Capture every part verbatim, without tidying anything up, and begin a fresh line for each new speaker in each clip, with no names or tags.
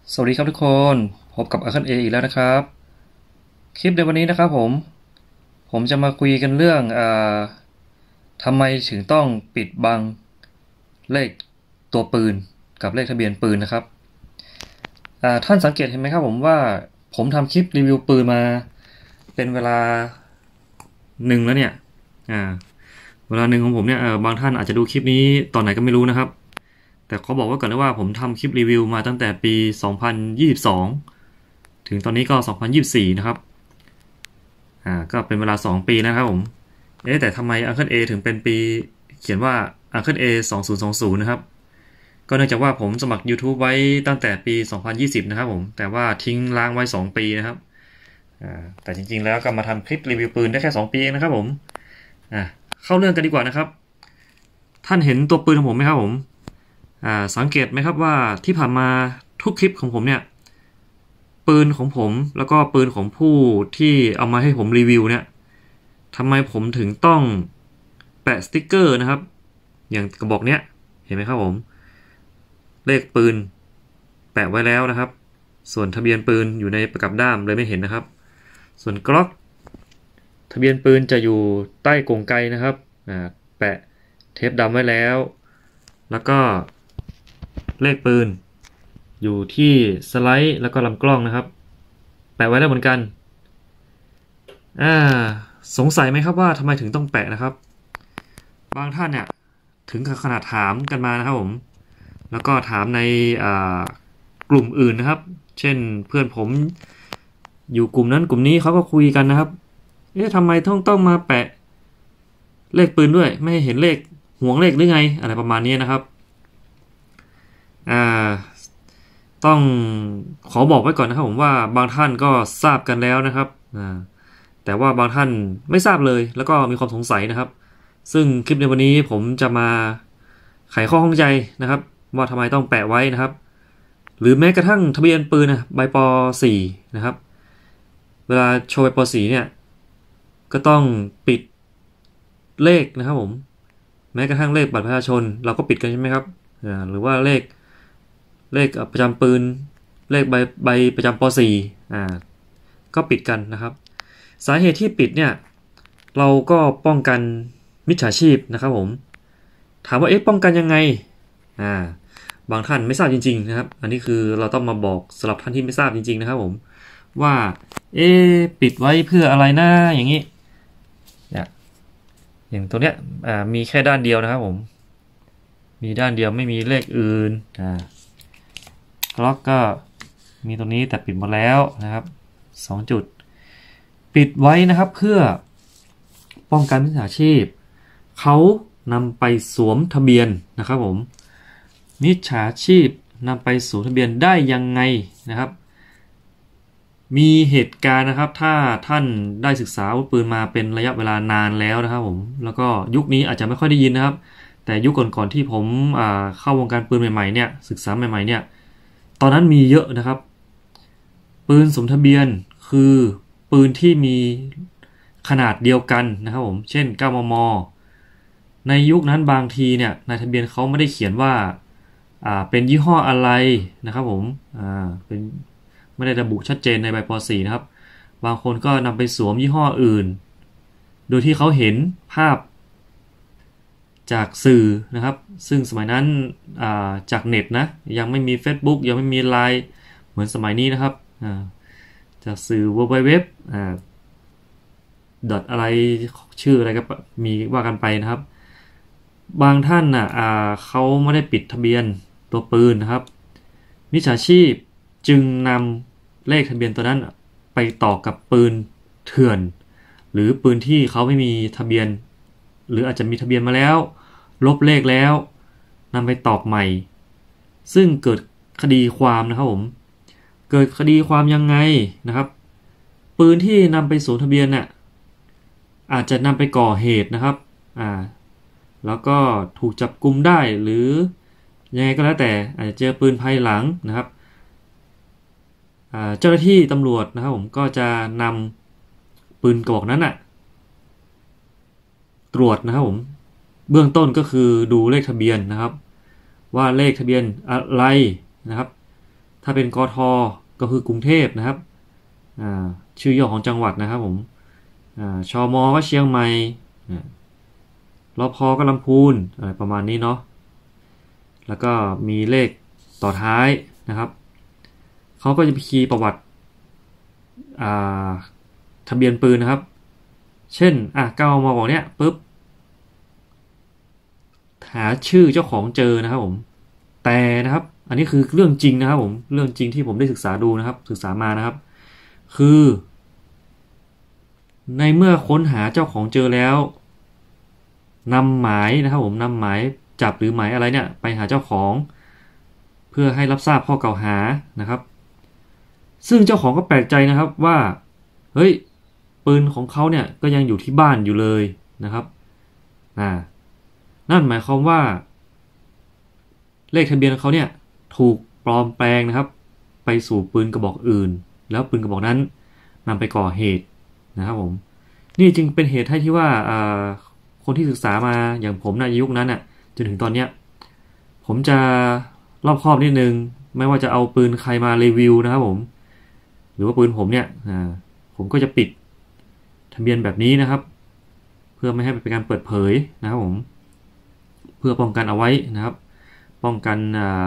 สวัสดีครับทุกคนพบกับอาคันเออีกแล้วนะครับคลิปในวันนี้นะครับผมผมจะมาคุยกันเรื่องอ่าทำไมถึงต้องปิดบังเลขตัวปืนกับเลขทะเบียนปืนนะครับอ่าท่านสังเกตเห็นไหมครับผมว่าผมทำคลิปรีวิวปืนมาเป็นเวลาหนึ่งแล้วเนี่ยอ่าเวลาหนึ่งของผมเนี่ยบางท่านอาจจะดูคลิปนี้ตอนไหนก็ไม่รู้นะครับแต่เขาบอกว่าก่อนนะว่าผมทำคลิปรีวิวมาตั้งแต่ปีสองพันยี่สิบสองถึงตอนนี้ก็สองพันยี่สิบสี่นะครับอ่าก็เป็นเวลาสองปีนะครับผมเอ๊ะแต่ทำไม Uncle A ถึงเป็นปีเขียนว่า Uncle A สองพันยี่สิบนะครับก็เนื่องจากว่าผมสมัคร YouTube ไว้ตั้งแต่ปีสองพันยี่สิบนะครับผมแต่ว่าทิ้งล้างไว้สองปีนะครับอ่าแต่จริงๆแล้วก็มาทำคลิปรีวิวปืนได้แค่สองปีเองนะครับผมอ่าเข้าเรื่องกันดีกว่านะครับท่านเห็นตัวปืนของผมไหมครับผมอ่าสังเกตไหมครับว่าที่ผ่านมาทุกคลิปของผมเนี่ยปืนของผมแล้วก็ปืนของผู้ที่เอามาให้ผมรีวิวเนี่ยทำไมผมถึงต้องแปะสติกเกอร์นะครับอย่างกระบอกเนี้ยเห็นไหมครับผมเลขปืนแปะไว้แล้วนะครับส่วนทะเบียนปืนอยู่ในประกับด้ามเลยไม่เห็นนะครับส่วนกล็อกทะเบียนปืนจะอยู่ใต้กรงไกนะครับแปะเทปดำไว้แล้วแล้วก็เลขปืนอยู่ที่สไลด์แล้วก็ลำกล้องนะครับแปะไว้แล้วเหมือนกันอ่าสงสัยไหมครับว่าทำไมถึงต้องแปะนะครับบางท่านเนี่ยถึงกับขนาดถามกันมานะครับผมแล้วก็ถามในกลุ่มอื่นนะครับเช่นเพื่อนผมอยู่กลุ่มนั้นกลุ่มนี้เขาก็คุยกันนะครับเอ๊ะทำไมต้องต้องมาแปะเลขปืนด้วยไม่เห็นเลขห่วงเลขหรือไงอะไรประมาณนี้นะครับอ่าต้องขอบอกไว้ก่อนนะครับผมว่าบางท่านก็ทราบกันแล้วนะครับอ่าแต่ว่าบางท่านไม่ทราบเลยแล้วก็มีความสงสัยนะครับซึ่งคลิปในวันนี้ผมจะมาไขข้อข้องใจนะครับว่าทำไมต้องแปะไว้นะครับหรือแม้กระทั่งทะเบียนปืนนะใบป .สี่ นะครับเวลาโชว์ใบป .สี่ เนี่ยก็ต้องปิดเลขนะครับผมแม้กระทั่งเลขบัตรประชาชนเราก็ปิดกันใช่ไหมครับหรือว่าเลขเลขประจำปืนเลขใบใบประจำป .สี่ อ่าก็ปิดกันนะครับสาเหตุที่ปิดเนี่ยเราก็ป้องกันมิจฉาชีพนะครับผมถามว่าเอ๊ะป้องกันยังไงอ่าบางท่านไม่ทราบจริงๆนะครับอันนี้คือเราต้องมาบอกสำหรับท่านที่ไม่ทราบจริงๆนะครับผมว่าเอ๊ะปิดไว้เพื่ออะไรนะอย่างนี้เนี่ยอย่างตัวเนี้ยอ่ามีแค่ด้านเดียวนะครับผมมีด้านเดียวไม่มีเลขอื่นอ่ากล็อกก็มีตรงนี้แต่ปิดหมดแล้วนะครับสองจุดปิดไว้นะครับเพื่อป้องกันมิจฉาชีพเขานำไปสวมทะเบียนนะครับผมมิจฉาชีพนำไปสวมทะเบียนได้ยังไงนะครับมีเหตุการณ์นะครับถ้าท่านได้ศึกษาอาวุธปืนมาเป็นระยะเวลานานแล้วนะครับผมแล้วก็ยุคนี้อาจจะไม่ค่อยได้ยินนะครับแต่ยุคก่อนๆที่ผมเข้าวงการปืนใหม่ๆเนี่ยศึกษาใหม่ๆเนี่ยตอนนั้นมีเยอะนะครับปืนสวมทะเบียนคือปืนที่มีขนาดเดียวกันนะครับผมเช่น เก้ามม. ในยุคนั้นบางทีเนี่ยในทะเบียนเขาไม่ได้เขียนว่าอ่าเป็นยี่ห้ออะไรนะครับผมอ่าเป็นไม่ได้ระบุชัดเจนในใบป .สี่ นะครับบางคนก็นำไปสวมยี่ห้ออื่นโดยที่เขาเห็นภาพจากสื่อนะครับซึ่งสมัยนั้นจากเน็ตนะยังไม่มี Facebook ยังไม่มี ไลน์ เหมือนสมัยนี้นะครับจากสื่อ เวิลด์ ไวด์ เว็บ อ่า ดอทอะไรชื่ออะไรก็มีว่ากันไปนะครับบางท่านน่ะเขาไม่ได้ปิดทะเบียนตัวปืนนะครับมิจฉาชีพจึงนำเลขทะเบียนตัวนั้นไปต่อกับปืนเถื่อนหรือปืนที่เขาไม่มีทะเบียนหรืออาจจะมีทะเบียนมาแล้วลบเลขแล้วนำไปตอกใหม่ซึ่งเกิดคดีความนะครับผมเกิดคดีความยังไงนะครับปืนที่นำไปสวมทะเบียนเนี่ยอาจจะนำไปก่อเหตุนะครับอ่าแล้วก็ถูกจับกุมได้หรือยังไงก็แล้วแต่อาจจะเจอปืนภายหลังนะครับเจ้าหน้าที่ตำรวจนะครับผมก็จะนำปืนกระบอกนั้นนะตรวจนะครับผมเบื้องต้นก็คือดูเลขทะเบียนนะครับว่าเลขทะเบียนอะไรนะครับถ้าเป็นกทก็คือกรุงเทพนะครับชื่อย่อของจังหวัดนะครับผมชมก็เชียงใหม่รพก็ลำพูนอะไรประมาณนี้เนาะแล้วก็มีเลขต่อท้ายนะครับเขาก็จะคีย์ประวัติทะเบียนปืนนะครับเช่นอ่ะเก้ามาบอกเนี้ยปุ๊บหาชื่อเจ้าของเจอนะครับผมแต่นะครับอันนี้คือเรื่องจริงนะครับผมเรื่องจริงที่ผมได้ศึกษาดูนะครับศึกษามานะครับคือในเมื่อค้นหาเจ้าของเจอแล้วนำหมายนะครับผมนำหมายจับหรือหมายอะไรเนี่ยไปหาเจ้าของเพื่อให้รับทราบข้อกล่าวหานะครับซึ่งเจ้าของก็แปลกใจนะครับว่าเฮ้ยปืนของเขาเนี่ยก็ยังอยู่ที่บ้านอยู่เลยนะครับอ่านั่นหมายความว่าเลขทะเบียนเขาเนี่ยถูกปลอมแปลงนะครับไปสู่ปืนกระบอกอื่นแล้วปืนกระบอกนั้นนำไปก่อเหตุนะครับผมนี่จึงเป็นเหตุให้ที่ว่าคนที่ศึกษามาอย่างผมในยุคนั้นน่ะจนถึงตอนเนี้ยผมจะรอบคอบนิดนึงไม่ว่าจะเอาปืนใครมารีวิวนะครับผมหรือว่าปืนผมเนี่ยผมก็จะปิดทะเบียนแบบนี้นะครับเพื่อไม่ให้เป็นการเปิดเผยนะครับผมเพื่อป้องกันเอาไว้นะครับป้องกัน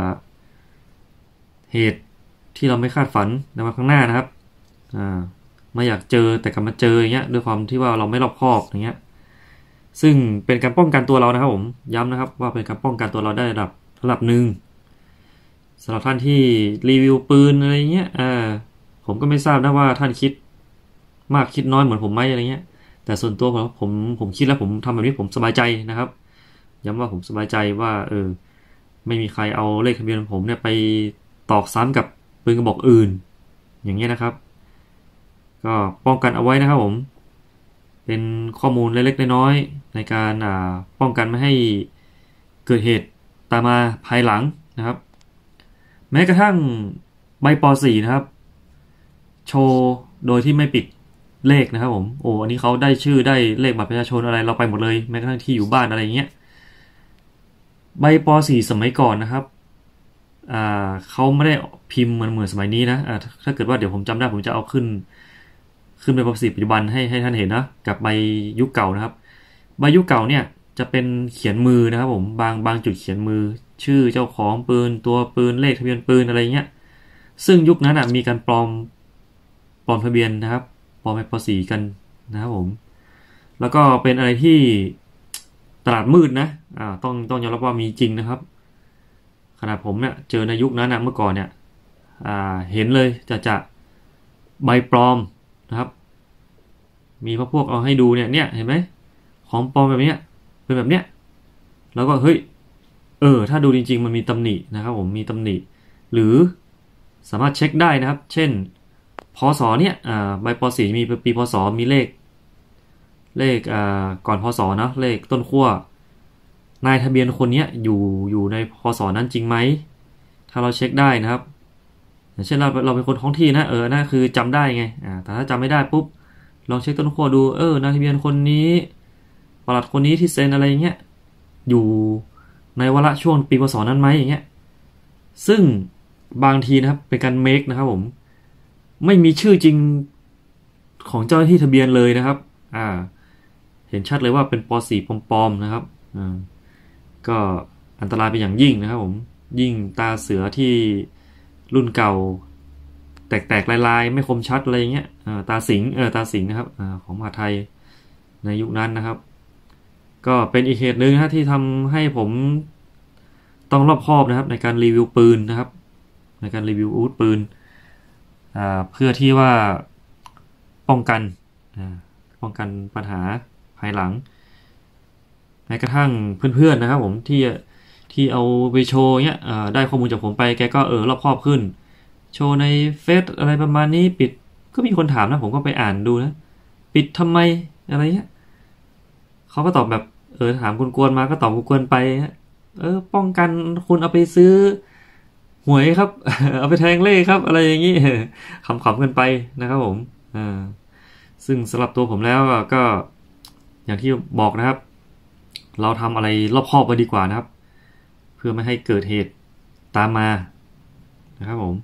เหตุที่เราไม่คาดฝันในวันข้างหน้านะครับไม่อยากเจอแต่กลับมาเจออย่างเงี้ยด้วยความที่ว่าเราไม่รอบคอบอย่างเงี้ยซึ่งเป็นการป้องกันตัวเรานะครับผมย้ำนะครับว่าเป็นการป้องกันตัวเราได้ระดับระดับหนึ่งสำหรับท่านที่รีวิวปืนอะไรเงี้ยอ่าผมก็ไม่ทราบนะว่าท่านคิดมากคิดน้อยเหมือนผมไหมอะไรเงี้ยแต่ส่วนตัวผมผมผมคิดแล้วผมทำแบบนี้ผมสบายใจนะครับย้ำว่าผมสบายใจว่าเออไม่มีใครเอาเลขทะเบียนผมเนี่ยไปตอกซ้ำกับปืนกระบอกอื่นอย่างเงี้ยนะครับก็ป้องกันเอาไว้นะครับผมเป็นข้อมูลเล็กๆน้อยๆในการป้องกันไม่ให้เกิดเหตุตามมาภายหลังนะครับแม้กระทั่งใบป .สี่ นะครับโชว์โดยที่ไม่ปิดเลขนะครับผมโอ้อันนี้เขาได้ชื่อได้เลขบัตรประชาชนอะไรเราไปหมดเลยแม้กระทั่งที่อยู่บ้านอะไรอย่างเงี้ยใบป .สี่ สมัยก่อนนะครับอ่าเขาไม่ได้พิมพ์เหมือนเหมือนสมัยนี้นะอ่าถ้าเกิดว่าเดี๋ยวผมจำได้ผมจะเอาขึ้นขึ้นใบป .สี่ ปัจจุบันให้ให้ท่านเห็นนะกับใบยุคเก่านะครับใบยุคเก่าเนี่ยจะเป็นเขียนมือนะครับผมบางบางจุดเขียนมือชื่อเจ้าของปืนตัวปืนเลขทะเบียนปืนอะไรเงี้ยซึ่งยุคนั้นอ่ะมีการปลอมปลอมทะเบียนนะครับปลอมใบป .สี่ กันนะครับผมแล้วก็เป็นอะไรที่ตลาดมืดนะอ่าต้องต้องยอมรับว่ามีจริงนะครับขนาดผมเนี่ยเจอในยุคนั้นนะเมื่อก่อนเนี่ยอ่าเห็นเลยจะจะใบปลอมนะครับมีพวกพวกเอาให้ดูเนี่ยเนี่ยเห็นไหมของปลอมแบบนี้เป็นแบบเนี้ยแล้วก็เฮ้ยเออถ้าดูจริงๆมันมีตำหนินะครับผมมีตำหนิหรือสามารถเช็คได้นะครับเช่นพศเนี่ยอ่าใบป .สี่ มีปีพศมีเลขเลขอ่าก่อนพศเนาะเลขต้นขั้วนายทะเบียนคนนี้อยู่อยู่ในพศนั้นจริงไหมถ้าเราเช็คได้นะครับอย่างเช่นเราเราเป็นคนท้องที่นะเออนั่นคือจำได้ไงอ่าแต่ถ้าจำไม่ได้ปุ๊บลองเช็คต้นขั้วดูเออนายทะเบียนคนนี้ปลัดคนนี้ที่เซ็นอะไรอย่างเงี้ยอยู่ในวาระช่วงปีพศนั้นไหมอย่างเงี้ยซึ่งบางทีนะครับเป็นการเมคนะครับผมไม่มีชื่อจริงของเจ้าหน้าที่ทะเบียนเลยนะครับอ่าเห็นชัดเลยว่าเป็นป .สี่ ปลอมๆนะครับอ่าก็อันตรายเป็นอย่างยิ่งนะครับผมยิ่งตาเสือที่รุ่นเก่าแตกๆลายๆไม่คมชัดอะไรอย่างเงี้ยตาสิงเออตาสิงนะครับอของมหาไทยในยุคนั้นนะครับก็เป็นอีกเหตุหนึ่งนะที่ทำให้ผมต้องรอบคอบนะครับในการรีวิวปืนนะครับในการรีวิวอาวุธปืนเพื่อที่ว่าป้องกันป้องกันปัญหาภายหลังแม้กระทั่งเพื่อนๆนะครับผมที่ที่เอาไปโชว์เนี้ยได้ข้อมูลจากผมไปแกก็เออรอบคอบขึ้นโชว์ในเฟซอะไรประมาณนี้ปิดก็มีคนถามนะผมก็ไปอ่านดูนะปิดทำไมอะไรเงี้ยเขาก็ตอบแบบเออถามกวนๆมาก็ตอบกวนๆไปเออป้องกันคุณเอาไปซื้อหวยครับ เอาไปแทงเลขครับอะไรอย่างงี้ขำๆกันไปนะครับผมอ่าซึ่งสำหรับตัวผมแล้วก็อย่างที่บอกนะครับเราทำอะไรรอบคอบไว้ดีกว่านะครับเพื่อไม่ให้เกิดเหตุตามมานะครับผม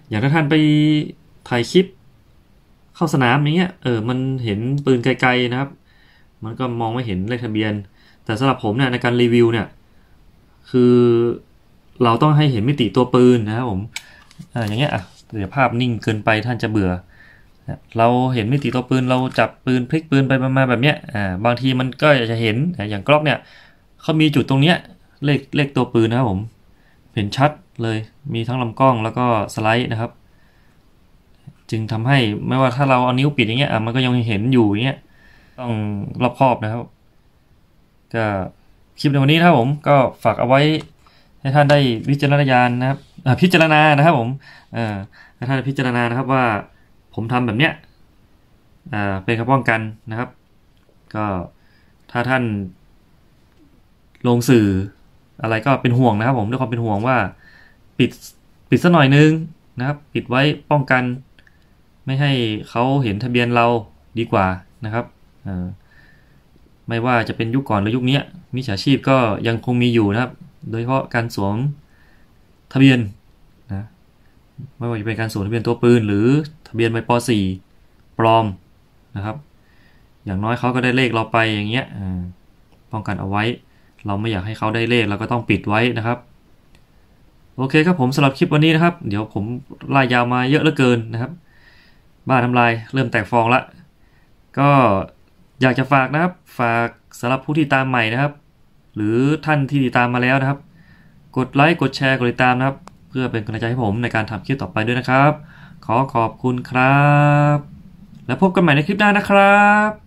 อย่างถ้าท่านไปถ่ายคลิปเข้าสนามอย่างเงี้ยเออมันเห็นปืนไกลๆนะครับมันก็มองไม่เห็นเลขทะเบียนแต่สำหรับผมเนี่ยในการรีวิวเนี่ยคือเราต้องให้เห็นมิติตัวปืนนะครับผมอ่าอย่างเงี้ยอ่ะเดี๋ยวภาพนิ่งเกินไปท่านจะเบื่อเราเห็นมิติตัวปืนเราจับปืนพลิกปืนไปมาแบบเนี้ยอ่าบางทีมันก็จะเห็นอย่างกล้องเนี่ยเขามีจุดตรงเนี้ยเลขเลขตัวปืนนะครับผมเห็นชัดเลยมีทั้งลำกล้องแล้วก็สไลด์นะครับจึงทำให้ไม่ว่าถ้าเราเอานิ้วปิดอย่างเงี้ยอ่ะมันก็ยังเห็นอยู่อย่างเงี้ยต้องรอบคอบนะครับก็คลิปในวันนี้นะครับผมก็ฝากเอาไว้ให้ท่านได้วิจารณญาณนะครับพิจารณานะครับผมให้ท่านพิจารณานะครับว่าผมทำแบบเนี้ยเป็นการป้องกันนะครับก็ถ้าท่านลงสื่ออะไรก็เป็นห่วงนะครับผมด้วยความเป็นห่วงว่าปิดปิดสักหน่อยนึงนะครับปิดไว้ป้องกันไม่ให้เขาเห็นทะเบียนเราดีกว่านะครับไม่ว่าจะเป็นยุคก่อนหรือยุคนี้มิจฉาชีพก็ยังคงมีอยู่นะครับโดยเฉพาะการสวมทะเบียนนะไม่ว่าจะเป็นการสวมทะเบียนตัวปืนหรือทะเบียนใบป .สี่ ปลอมนะครับอย่างน้อยเขาก็ได้เลขเราไปอย่างเงี้ยป้องกันเอาไว้เราไม่อยากให้เขาได้เลขเราก็ต้องปิดไว้นะครับโอเคครับผมสำหรับคลิปวันนี้นะครับเดี๋ยวผมไล่ยาวมาเยอะเหลือเกินนะครับบ้าทำลายเริ่มแตกฟองละก็อยากจะฝากนะครับฝากสำหรับผู้ที่ตามใหม่นะครับหรือท่านที่ติดตามมาแล้วนะครับกดไลค์กดแชร์กดติดตามนะครับเพื่อเป็นกำลังใจให้ผมในการทำคลิปต่อไปด้วยนะครับขอขอบคุณครับแล้วพบกันใหม่ในคลิปหน้านะครับ